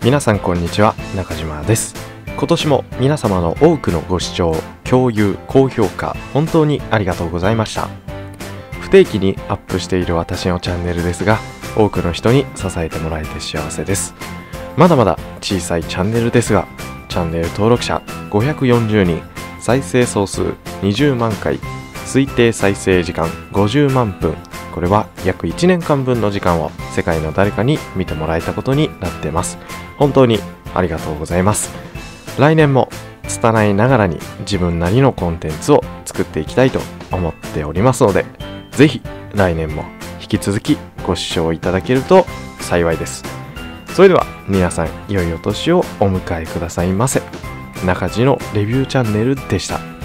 皆さんこんにちは、中島です。今年も皆様の多くのご視聴、共有、高評価本当にありがとうございました。不定期にアップしている私のチャンネルですが、多くの人に支えてもらえて幸せです。まだまだ小さいチャンネルですが、チャンネル登録者540人、再生総数20万回、推定再生時間50万分、これは約1年間分の時間を世界の誰かに見てもらえたことになっています。本当にありがとうございます。来年も拙いながらに自分なりのコンテンツを作っていきたいと思っておりますので、ぜひ来年も引き続きご視聴いただけると幸いです。それでは皆さん良いお年をお迎えくださいませ。中地のレビューチャンネルでした。